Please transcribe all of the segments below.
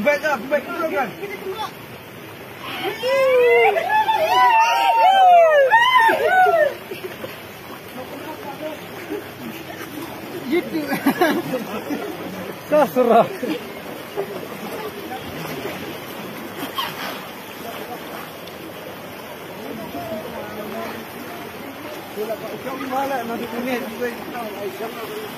baik dulu kan. Gitu. Sasurah. Bila Pak Syam balik nanti kuning juga tahu Aisyah.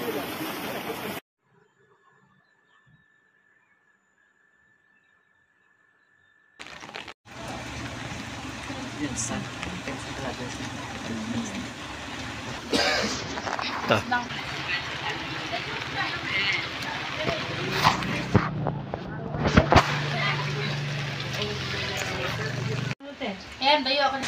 Dah. Em đấy rồi con.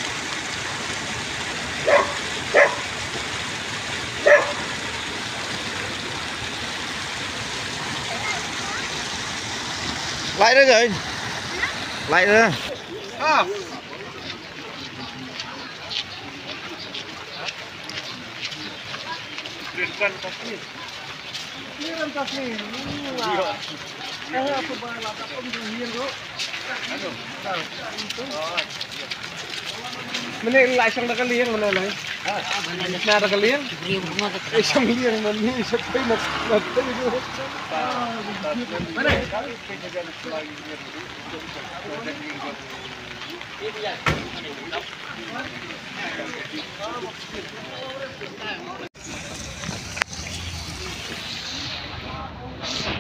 Lại nữa rồi. Lại nữa. À. Clearkan kaki. Clearkan kaki. Aku balap apa mungkin tu. Aduh. Mana lại sang dah kalian mana lagi? Mana dah kalian? Sang liang mana ni sampai nak tu. Mana?